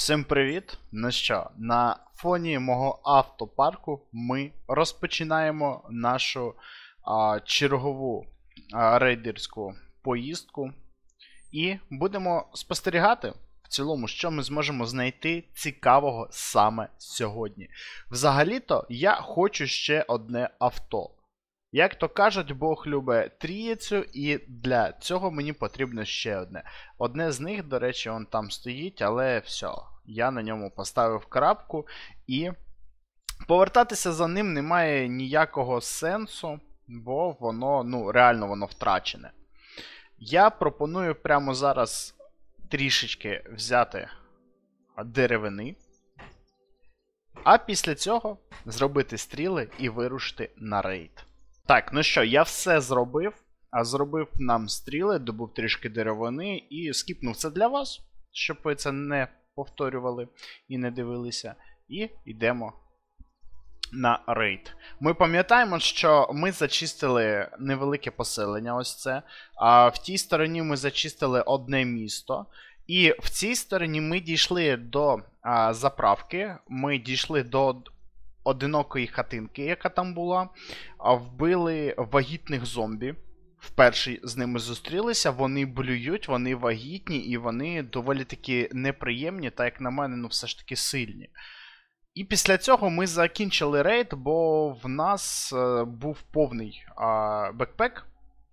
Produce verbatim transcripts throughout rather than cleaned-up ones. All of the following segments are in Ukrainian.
Всім привіт! Ну що, на фоні мого автопарку ми розпочинаємо нашу а, чергову а, рейдерську поїздку і будемо спостерігати в цілому, що ми зможемо знайти цікавого саме сьогодні. Взагалі-то я хочу ще одне авто. Як то кажуть, Бог любить трієцю, і для цього мені потрібно ще одне. Одне з них, до речі, он там стоїть, але все. Я на ньому поставив крапку, і повертатися за ним немає ніякого сенсу, бо воно, ну, реально воно втрачене. Я пропоную прямо зараз трішечки взяти деревини, а після цього зробити стріли і вирушити на рейд. Так, ну що, я все зробив, а зробив нам стріли, добув трішки деревини і скіпнув це для вас, щоб ви це не повторювали і не дивилися. І йдемо на рейд. Ми пам'ятаємо, що ми зачистили невелике поселення, ось це. А в тій стороні ми зачистили одне місто. І в цій стороні ми дійшли до а, заправки, ми дійшли до одинокої хатинки, яка там була, а вбили вагітних зомбі. Вперше з ними зустрілися, вони блюють, вони вагітні і вони доволі таки неприємні, та як на мене, ну все ж таки сильні. І після цього ми закінчили рейд, бо в нас е, був повний е, бекпек.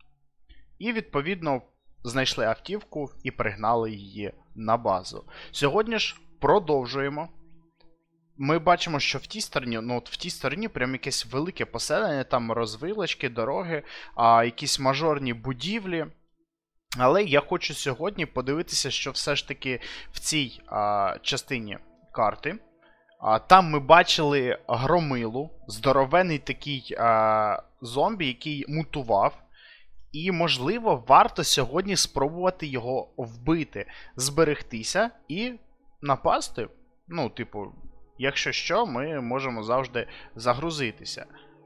І відповідно знайшли автівку і пригнали її на базу. Сьогодні ж продовжуємо. Ми бачимо, що в тій стороні, ну от в тій стороні прям якесь велике поселення, там розвилочки, дороги, а, якісь мажорні будівлі. Але я хочу сьогодні подивитися, що все ж таки в цій а, частині карти. А, там ми бачили громилу, здоровений такий а, зомбі, який мутував. І, можливо, варто сьогодні спробувати його вбити, зберегтися і напасти. Ну, типу... Якщо що, ми можемо завжди загрузитися.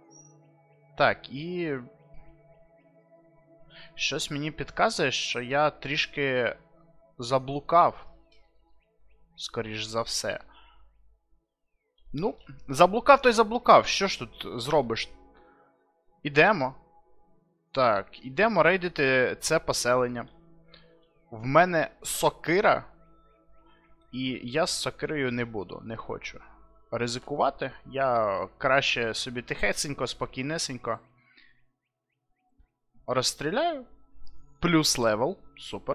Так, і... Щось мені підказує, що я трішки заблукав. Скоріш за все. Ну, заблукав, то й заблукав. Що ж тут зробиш? Ідемо. Так, ідемо рейдити це поселення. В мене сокира. І я з сокирою не буду, не хочу ризикувати. Я краще собі тихесенько, спокійнесенько розстріляю. Плюс левел. Супер.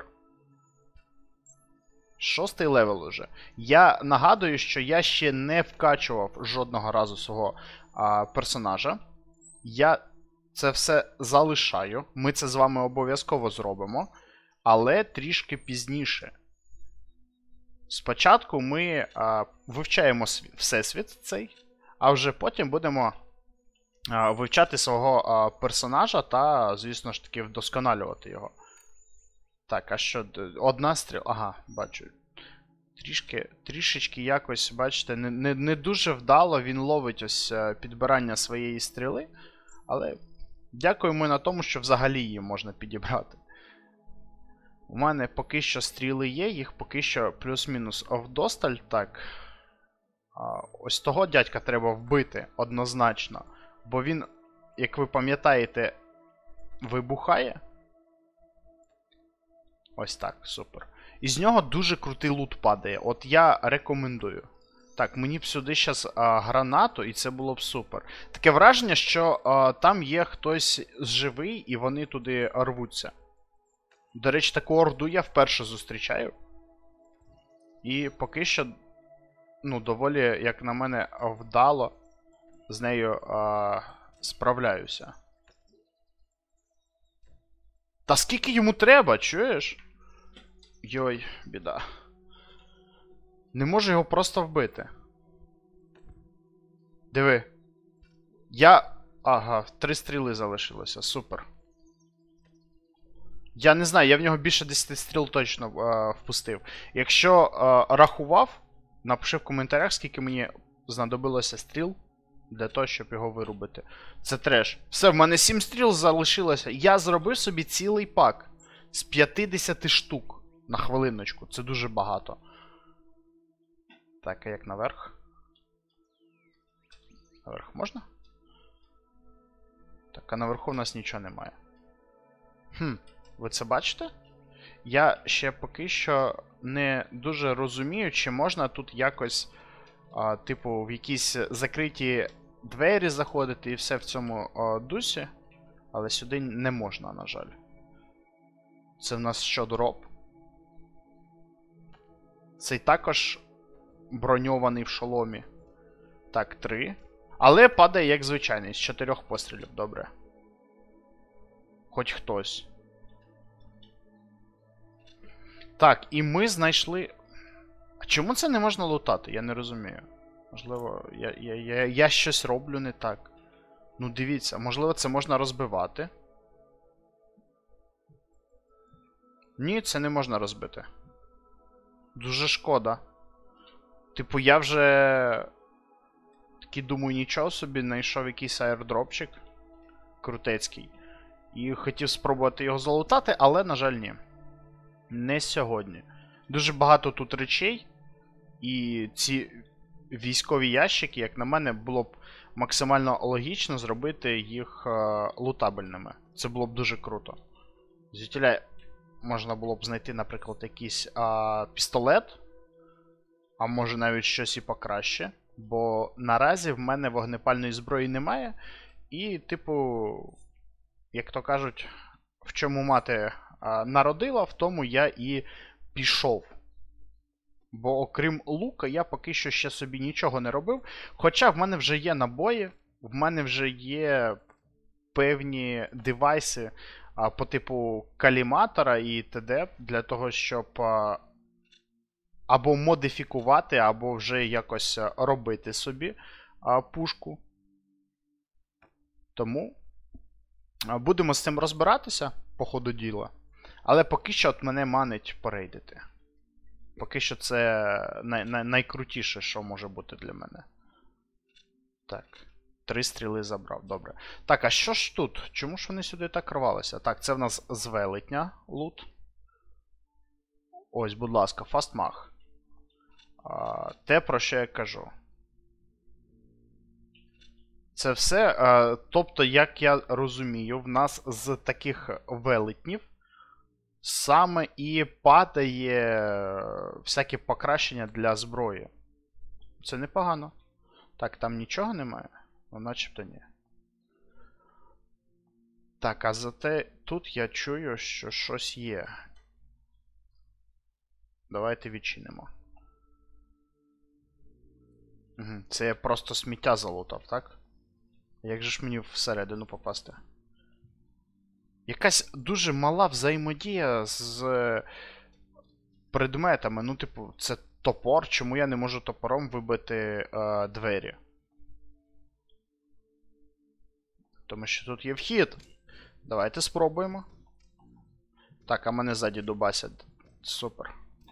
Шостий левел уже. Я нагадую, що я ще не вкачував жодного разу свого а, персонажа. Я це все залишаю. Ми це з вами обов'язково зробимо. Але трішки пізніше. Спочатку ми а, вивчаємо всесвіт цей, а вже потім будемо а, вивчати свого а, персонажа та, звісно ж таки, вдосконалювати його. Так, а що? Одна стріла. Ага, бачу. Трішки, трішечки якось, бачите, не, не, не дуже вдало він ловить ось підбирання своєї стріли. Але дякуємо на тому, що взагалі її можна підібрати. У мене поки що стріли є, їх поки що плюс-мінус вдосталь. Так. А, ось того дядька треба вбити однозначно. Бо він, як ви пам'ятаєте, вибухає. Ось так, супер. І з нього дуже крутий лут падає. От я рекомендую. Так, мені б сюди зараз гранату, і це було б супер. Таке враження, що а, там є хтось живий, і вони туди рвуться. До речі, таку орду я вперше зустрічаю. І поки що, ну, доволі, як на мене, вдало з нею а, справляюся. Та скільки йому треба, чуєш? Йой, біда. Не можу його просто вбити. Диви. Я... Ага, три стріли залишилося, супер. Я не знаю, я в нього більше десяти стріл точно е, впустив. Якщо е, рахував, напиши в коментарях, скільки мені знадобилося стріл для того, щоб його вирубити. Це треш. Все, в мене сім стріл залишилося. Я зробив собі цілий пак з п'ятдесят штук на хвилиночку. Це дуже багато. Так, а як наверх? Наверх можна? Так, а наверху в нас нічого немає. Хм, ви це бачите? Я ще поки що не дуже розумію, чи можна тут якось, а, типу, в якісь закриті двері заходити і все в цьому а, дусі. Але сюди не можна, на жаль. Це в нас що, дроп? Цей також броньований в шоломі. Так, три. Але падає як звичайний, з чотирьох пострілів, добре. Хоч хтось. Так, і ми знайшли. А чому це не можна лутати? Я не розумію. Можливо, я, я, я, я щось роблю не так. Ну, дивіться, можливо, це можна розбивати. Ні, це не можна розбити. Дуже шкода. Типу, я вже. Такий думаю, нічого собі, знайшов якийсь аердропчик. Крутецький. І хотів спробувати його залутати, але, на жаль, ні. Не сьогодні. Дуже багато тут речей. І ці військові ящики, як на мене, було б максимально логічно зробити їх е, лутабельними. Це було б дуже круто. Звідтіля можна було б знайти, наприклад, якийсь е, пістолет. А може навіть щось і покраще. Бо наразі в мене вогнепальної зброї немає. І, типу, як то кажуть, в чому мати а, народила, в тому я і пішов. Бо окрім лука, я поки що ще собі нічого не робив. Хоча в мене вже є набої, в мене вже є певні девайси а, по типу каліматора і т.д. для того, щоб а, або модифікувати, або вже якось робити собі а, пушку. Тому будемо з цим розбиратися по ходу діла. Але поки що от мене манить порейдити. Поки що це най най найкрутіше, що може бути для мене. Так. Три стріли забрав, добре. Так, а що ж тут? Чому ж вони сюди так рвалися? Так, це в нас з велетня лут. Ось, будь ласка, фастмаг. А, те, про що я кажу. Це все. А, тобто, як я розумію, в нас з таких велетнів саме і падає всякі покращення для зброї. Це непогано. Так, там нічого немає? Ну, начебто ні. Так, а зате тут я чую, що щось є. Давайте відчинимо. Угу. Це я просто сміття залутав, так? Як же ж мені всередину попасти? Якась дуже мала взаємодія з предметами. Ну, типу, це топор. Чому я не можу топором вибити е, двері? Тому що тут є вхід. Давайте спробуємо. Так, а мене ззаді дубасять. Супер.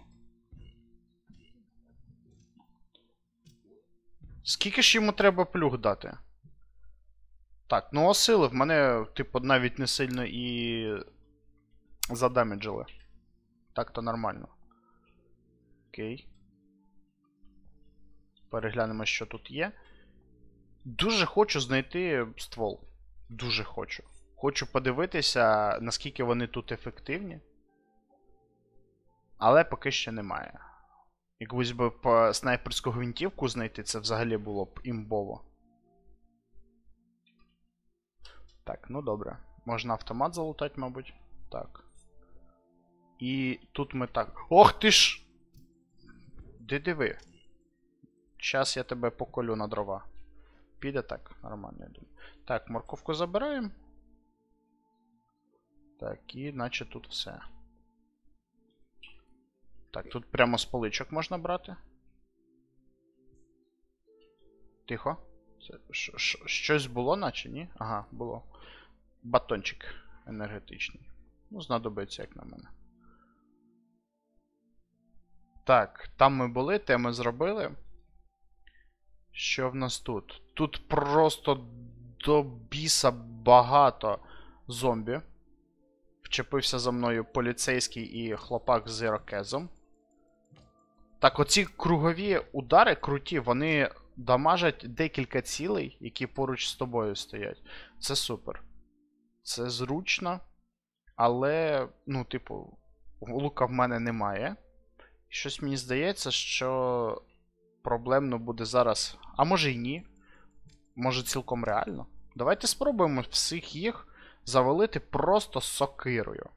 Скільки ж йому треба плюх дати? Так, ну осилив. Мене, типу, навіть не сильно і задамеджили. Так то нормально. Окей. Переглянемо, що тут є. Дуже хочу знайти ствол. Дуже хочу. Хочу подивитися, наскільки вони тут ефективні. Але поки ще немає. Якусь би по снайперську гвинтівку знайти, це взагалі було б імбово. Так, ну добре. Можна автомат залутати, мабуть. Так. І тут ми так. Ох ти ж! Де диви? Щас я тебе поколю на дрова. Піде так, нормально, я думаю. Так, морковку забираємо. Так, і наче тут все. Так, тут прямо з поличок можна брати. Тихо. Це, ш, ш, щось було, наче, ні? Ага, було. Батончик енергетичний. Ну, знадобиться, як на мене. Так, там ми були, те ми зробили. Що в нас тут? Тут просто до біса багато зомбі. Вчепився за мною поліцейський і хлопак з ірокезом. Так, оці кругові удари круті, вони дамажать декілька цілей, які поруч з тобою стоять. Це супер. Це зручно. Але, ну, типу, лука в мене немає. Щось мені здається, що проблемно буде зараз. А може й ні. Може цілком реально. Давайте спробуємо всіх їх завалити просто сокирою.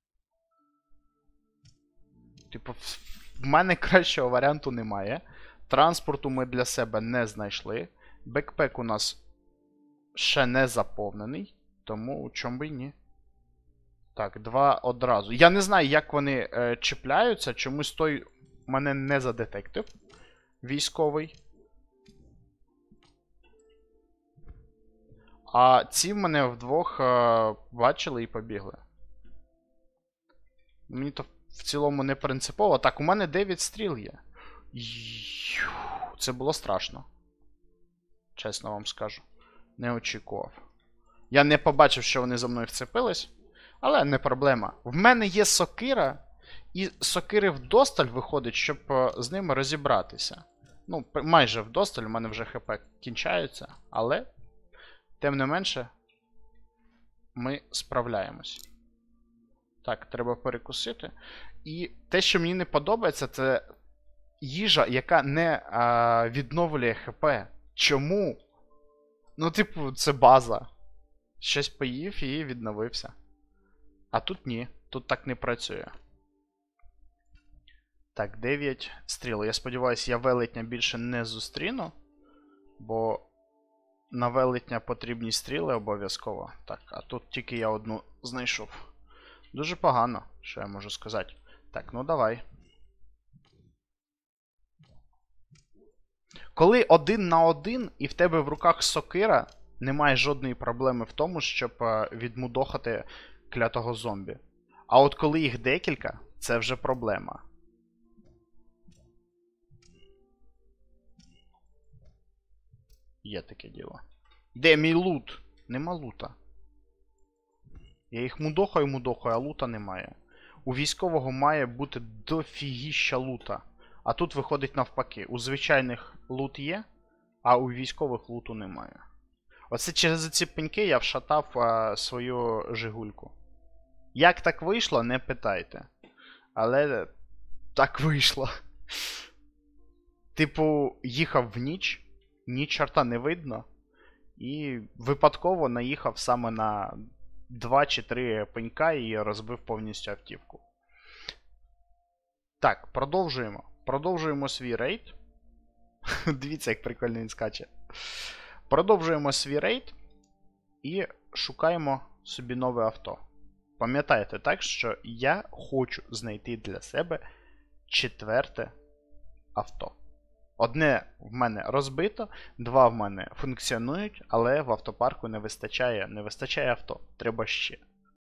Типу, в мене кращого варіанту немає. Транспорту ми для себе не знайшли. Бекпек у нас ще не заповнений. Тому чому би й ні. Так, два одразу. Я не знаю, як вони е, чіпляються. Чомусь той мене не задетектив. Військовий. А ці мене вдвох е, бачили і побігли. Мені то в цілому не принципово. Так, у мене дев'ять стріл є. Ю, це було страшно. Чесно вам скажу. Не очікував. Я не побачив, що вони за мною вцепились. Але не проблема. В мене є сокира. І сокири вдосталь виходить, щоб з ними розібратися. Ну, майже вдосталь, у мене вже хп кінчаються. Але, тим не менше, ми справляємось. Так, треба перекусити. І те, що мені не подобається, це їжа, яка не а, відновлює хп. Чому? Ну, типу, це база. Щось поїв і відновився. А тут ні. Тут так не працює. Так, дев'ять стріл. Я сподіваюся, я велетня більше не зустріну. Бо на велетня потрібні стріли обов'язково. Так, а тут тільки я одну знайшов. Дуже погано, що я можу сказати. Так, ну давай. Коли один на один і в тебе в руках сокира, немає жодної проблеми в тому, щоб відмудохати клятого зомбі. А от коли їх декілька, це вже проблема. Є таке діло. Де мій лут? Нема лута. Я їх мудохаю, мудохаю, а лута немає. У військового має бути дофігіща лута. А тут виходить навпаки. У звичайних лут є, а у військових луту немає. Оце через ці пеньки я вшатав а, свою жигульку. Як так вийшло, не питайте. Але так вийшло. Типу, їхав в ніч, ні чорта не видно. І випадково наїхав саме на два чи три пенька і розбив повністю автівку. Так, продовжуємо. Продовжуємо свій рейд. Дивіться, як прикольно він скаче. Продовжуємо свій рейд і шукаємо собі нове авто. Пам'ятайте так, що я хочу знайти для себе четверте авто. Одне в мене розбито, два в мене функціонують, але в автопарку не вистачає, не вистачає авто. Треба ще.